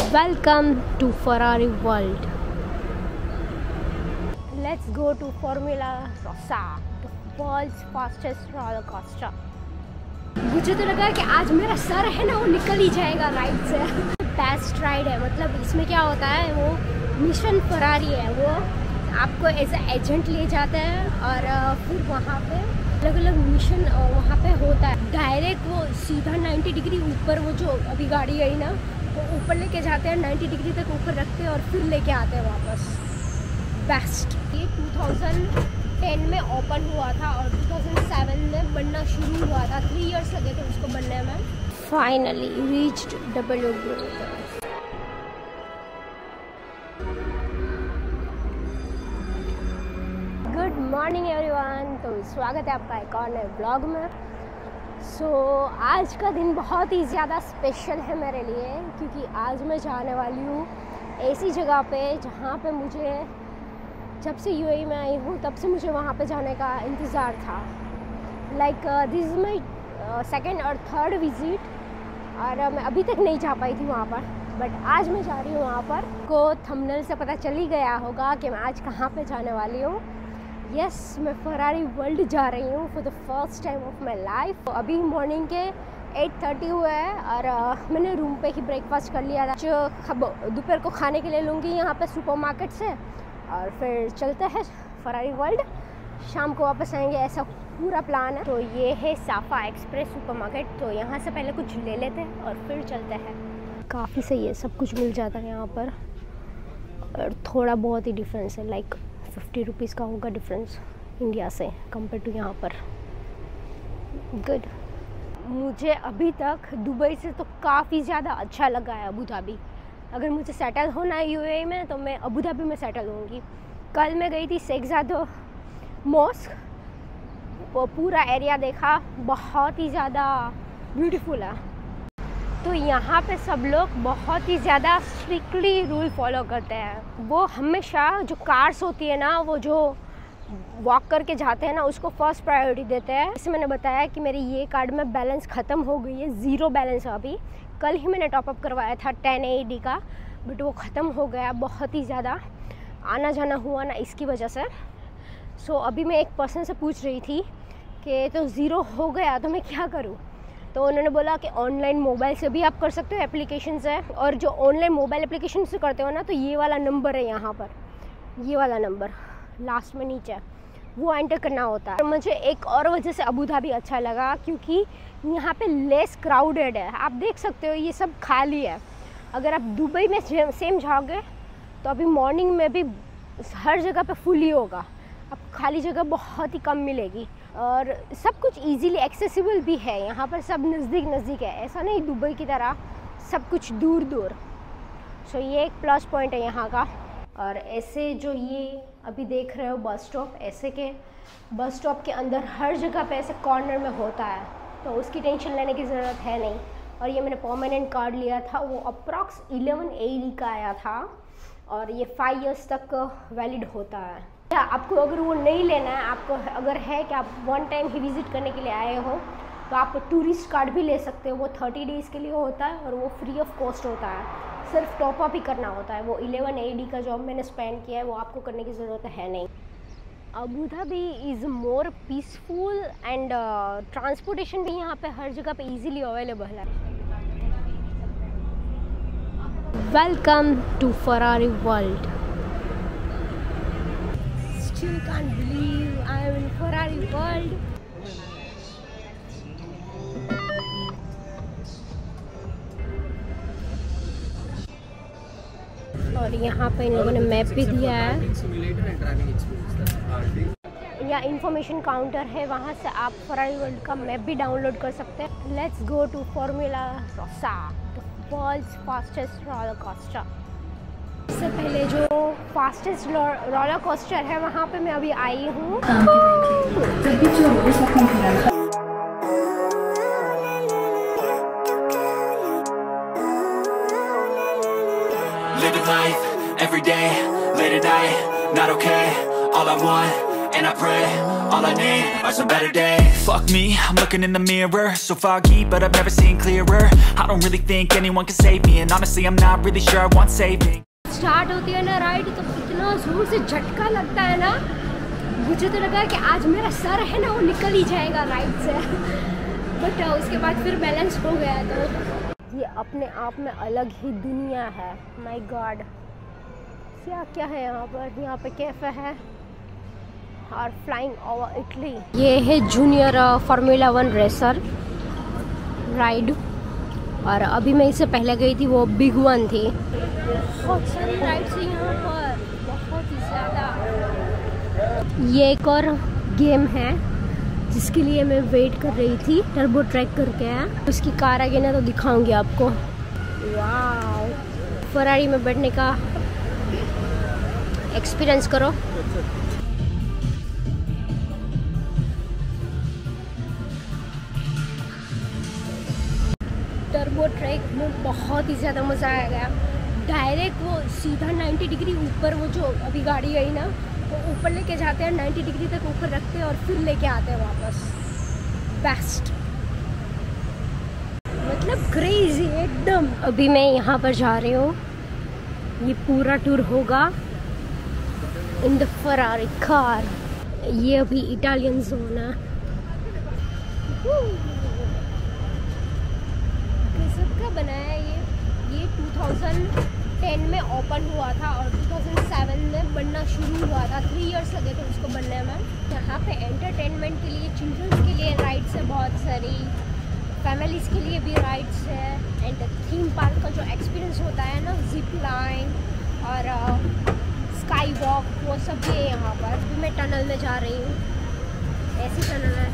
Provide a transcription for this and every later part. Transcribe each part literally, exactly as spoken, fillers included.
Welcome to Ferrari World. Let's go to Formula Rossa, the world's fastest roller coaster. मुझे तो लगा कि आज मेरा सर है ना वो निकल ही जाएगा राइड से। बेस्ट राइड है, मतलब इसमें क्या होता है, वो मिशन फरारी है, वो आपको एज ए एजेंट ले जाता है और फिर वहाँ पे अलग अलग मिशन वहाँ पे होता है। डायरेक्ट वो सीधा नब्बे डिग्री ऊपर, वो जो अभी गाड़ी गई ना वो ऊपर लेके जाते हैं, नब्बे डिग्री तक ऊपर रखते हैं और फिर लेके आते हैं वापस। बेस्ट। ये दो हज़ार दस में ओपन हुआ था और दो हज़ार सात में बनना शुरू हुआ था। थ्री इयर्स लगे थे उसको बनने में। Finally reached W good morning everyone. तो स्वागत है आपका एक और नए ब्लॉग में। सो so, आज का दिन बहुत ही ज़्यादा स्पेशल है मेरे लिए, क्योंकि आज मैं जाने वाली हूँ ऐसी जगह पे जहाँ पे मुझे जब से यूएई में आई हूँ तब से मुझे वहाँ पे जाने का इंतज़ार था। Like this is my second और थर्ड विज़िट और uh, मैं अभी तक नहीं जा पाई थी वहाँ पर, बट आज मैं जा रही हूँ वहाँ पर। को थंबनेल से पता चल ही गया होगा कि मैं आज कहाँ पे जाने वाली हूँ। यस yes, मैं फरारी वर्ल्ड जा रही हूँ for the first time of my life. अभी मॉर्निंग के आठ तीस हुए हैं और uh, मैंने रूम पे ही ब्रेकफास्ट कर लिया था, जो दोपहर को खाने के लिए लूँगी यहाँ पे सुपरमार्केट से, और फिर चलते हैं फरारी वर्ल्ड। शाम को वापस आएंगे, ऐसा पूरा प्लान है। तो ये है साफा एक्सप्रेस सुपरमार्केट, तो यहाँ से पहले कुछ ले लेते हैं और फिर चलते हैं। काफ़ी सही है, सब कुछ मिल जाता है यहाँ पर और थोड़ा बहुत ही डिफरेंस है, लाइक फिफ्टी रुपीज़ का होगा डिफरेंस इंडिया से कंपेयर टू यहाँ पर। गुड। मुझे अभी तक दुबई से तो काफ़ी ज़्यादा अच्छा लगा है अबू धाबी। अगर मुझे सेटल होना है यूएई में तो मैं अबू धाबी में सेटल होंगी। कल मैं गई थी शेख ज़ायद मॉस्क, वो पूरा एरिया देखा, बहुत ही ज़्यादा ब्यूटीफुल है। तो यहाँ पे सब लोग बहुत ही ज़्यादा स्ट्रिक्टली रूल फॉलो करते हैं। वो हमेशा जो कार्स होती है ना, वो जो वॉक करके जाते हैं ना, उसको फर्स्ट प्रायोरिटी देते हैं। जैसे मैंने बताया कि मेरी ये कार्ड में बैलेंस ख़त्म हो गई है, ज़ीरो बैलेंस है अभी। कल ही मैंने टॉपअप करवाया था टेन ए डी का, बट वो ख़त्म हो गया। बहुत ही ज़्यादा आना जाना हुआ ना इसकी वजह से। सो so, अभी मैं एक पर्सन से पूछ रही थी कि तो ज़ीरो हो गया तो मैं क्या करूँ। तो उन्होंने बोला कि ऑनलाइन मोबाइल से भी आप कर सकते हो, एप्लीकेशन से। और जो ऑनलाइन मोबाइल एप्लीकेशन से करते हो ना, तो ये वाला नंबर है यहाँ पर, ये वाला नंबर लास्ट में नीचे, वो एंटर करना होता है। मुझे एक और वजह से अबू धाबी अच्छा लगा, क्योंकि यहाँ पे लेस क्राउडेड है। आप देख सकते हो ये सब खाली है। अगर आप दुबई में सेम जाओगे तो अभी मॉर्निंग में भी हर जगह पे फुल ही होगा, अब खाली जगह बहुत ही कम मिलेगी। और सब कुछ इजीली एक्सेसिबल भी है यहाँ पर, सब नज़दीक नज़दीक है, ऐसा नहीं दुबई की तरह सब कुछ दूर दूर। सो ये एक प्लस पॉइंट है यहाँ का। और ऐसे जो ये अभी देख रहे हो बस स्टॉप, ऐसे के बस स्टॉप के अंदर हर जगह पे ऐसे कॉर्नर में होता है, तो उसकी टेंशन लेने की ज़रूरत है नहीं। और ये मैंने परमानेंट कार्ड लिया था, वो अप्रॉक्स इलेवन ए डी का आया था और ये फाइव इयर्स तक वैलिड होता है। या आपको अगर वो नहीं लेना है, आपको अगर है कि आप वन टाइम ही विज़िट करने के लिए आए हो, तो आप टूरिस्ट कार्ड भी ले सकते हो। वो थर्टी डेज़ के लिए होता है और वो फ्री ऑफ कॉस्ट होता है, सिर्फ टॉपअप ही करना होता है। वो इलेवन ए डी का जॉब मैंने स्पेंड किया है, वो आपको करने की ज़रूरत है नहीं। Abu Dhabi is more peaceful and transportation भी यहाँ पे हर जगह पे इजीली अवेलेबल है। Welcome to Ferrari world. Still can't believe I am in Ferrari world. और यहाँ पे इन लोगों ने मैप भी दिया है, या इंफॉर्मेशन काउंटर है, वहाँ से आप फरारी वर्ल्ड का मैप भी डाउनलोड कर सकते हैं। Let's go to formula Rossa, the world's fastest roller coaster. इससे पहले जो फास्टेस्ट रोलर कोस्टर है वहाँ पे मैं अभी आई हूँ। Living life, every day, late at night, not okay. All I want, and I pray All I need are some better days. Fuck me, I'm looking in the mirror, so foggy, but I've never seen clearer. I don't really think anyone can save me, and honestly I'm not really sure I want saving. Start होती है ना ride तो इतना जोर से झटका लगता है ना, मुझे तो लगा कि आज मेरा सर है ना वो निकल ही जाएगा राइड से। बट उसके बाद फिर बैलेंस हो गया। तो ये अपने आप में अलग ही दुनिया है। माय गॉड, क्या क्या है यहाँ पर। यहाँ पे कैफे है और फ्लाइंग ओवर इटली। ये है junior formula one racer ride, और अभी मैं इससे पहले गई थी, वो बिग वन थी। बहुत सारी राइड्स हैं यहाँ पर, बहुत ही ज़्यादा। ये एक और गेम है जिसके लिए मैं वेट कर रही थी, टर्बो ट्रैक करके है। उसकी कार आगे ना तो दिखाऊंगी आपको। वाह, फरारी में बैठने का एक्सपीरियंस करो। टर्बो ट्रैक में बहुत ही ज़्यादा मज़ा आएगा। डायरेक्ट वो सीधा नब्बे डिग्री ऊपर, वो जो अभी गाड़ी गई ना वो ऊपर लेके जाते हैं, नब्बे डिग्री तक ऊपर रखते हैं और फिर लेके आते हैं वापस। बेस्ट, मतलब क्रेजी एकदम। अभी मैं यहाँ पर जा रही हूँ, ये पूरा टूर होगा इन द फरारी कार। ये अभी इटालियन जोन है। किसका बनाया ये ये दो हज़ार दस में ओपन हुआ था और दो हज़ार सात में बनना शुरू हुआ था। थ्री इयर्स लगे थे उसको बनने में। यहाँ पे एंटरटेनमेंट के लिए, चिल्ड्रंस के लिए राइड्स है बहुत सारी, फैमिलीज़ के लिए भी राइड्स है। एंड थीम पार्क का जो एक्सपीरियंस होता है ना, जिप लाइन और स्काई वॉक, वो सब भी है यहाँ पर। भी मैं टनल में जा रही हूँ, ऐसी टनल है।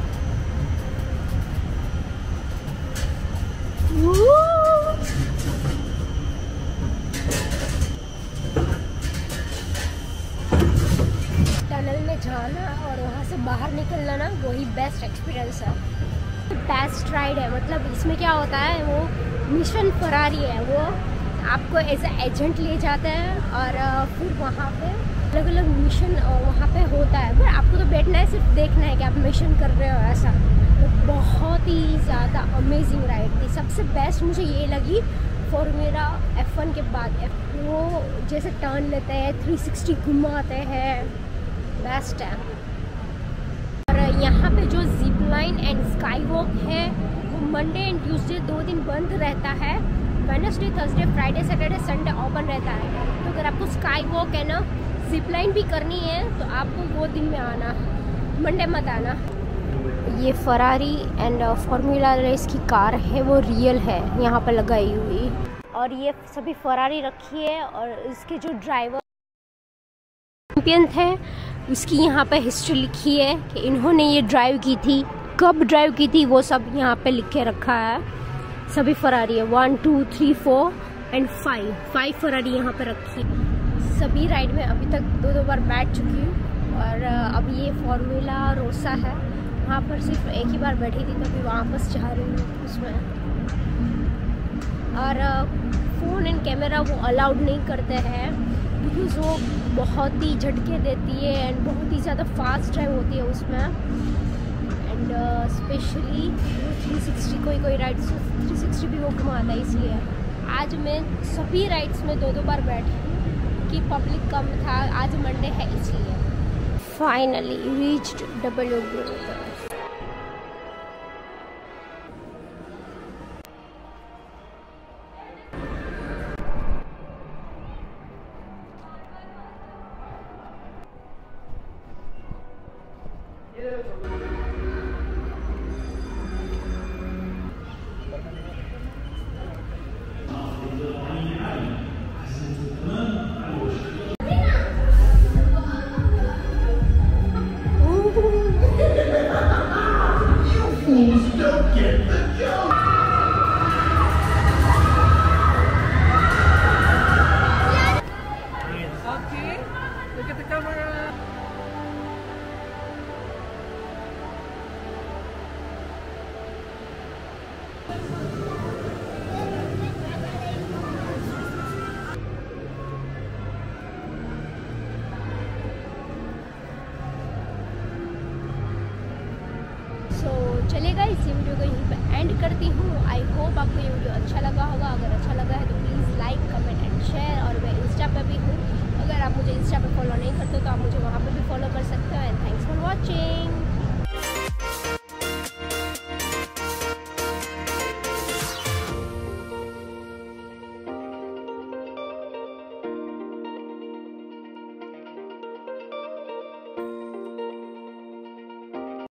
टनल में जाना और वहाँ से बाहर निकलना ना, वही बेस्ट एक्सपीरियंस है, बेस्ट राइड है। मतलब इसमें क्या होता है, वो मिशन फरारी है, वो आपको एज ए एजेंट ले जाते हैं और फिर वहाँ पे अलग अलग मिशन वहाँ पे होता है। पर आपको तो बैठना है, सिर्फ देखना है कि आप मिशन कर रहे हो ऐसा। तो बहुत ही ज़्यादा अमेजिंग राइड थी। सबसे बेस्ट मुझे ये लगी फॉर्मूला एफ वन के बाद। वो जैसे टर्न लेते हैं, थ्री सिक्सटी घुमाते हैं, बेस्ट है। और यहाँ पे जो zip line and sky walk है वो मंडे एंड ट्यूसडे दो दिन बंद रहता है। Wednesday, Thursday, Friday, Saturday, Sunday open रहता है। तो अगर आपको स्काई वॉक है ना, जिप लाइन भी करनी है तो आपको वो दिन में आना, मंडे मत आना। ये फरारी एंड फार्मूला रेस की कार है, वो रियल है यहाँ पर लगाई हुई। और ये सभी फरारी रखी है और इसके जो ड्राइवर चैंपियन थे उसकी यहाँ पे हिस्ट्री लिखी है कि इन्होंने ये ड्राइव की थी, कब ड्राइव की थी, वो सब यहाँ पे लिख के रखा है। सभी फरारी है, one two three four and five five Ferrari यहाँ पे रखी है। सभी राइड में अभी तक दो दो बार बैठ चुकी हूँ। और अब ये फार्मूला रोसा है, वहाँ पर सिर्फ एक ही बार बैठी थी, तो अभी वापस जा रही हूँ उसमें। और फ़ोन एंड कैमरा वो अलाउड नहीं करते हैं बिकॉज़ वो बहुत ही झटके देती है एंड बहुत ही ज़्यादा फास्ट ड्राइव होती है उसमें। एंड स्पेशली थ्री सिक्सटी कोई कोई राइड्स थ्री सिक्सटी भी वो घुमाता है, इसलिए आज मैं सभी राइड्स में दो दो बार बैठी कि पब्लिक कम था, आज मंडे है इसलिए। Finally reached W broker. Video को यहीं पर एंड करती हूँ। आई होप आपको ये वीडियो अच्छा लगा होगा। अगर अच्छा लगा है तो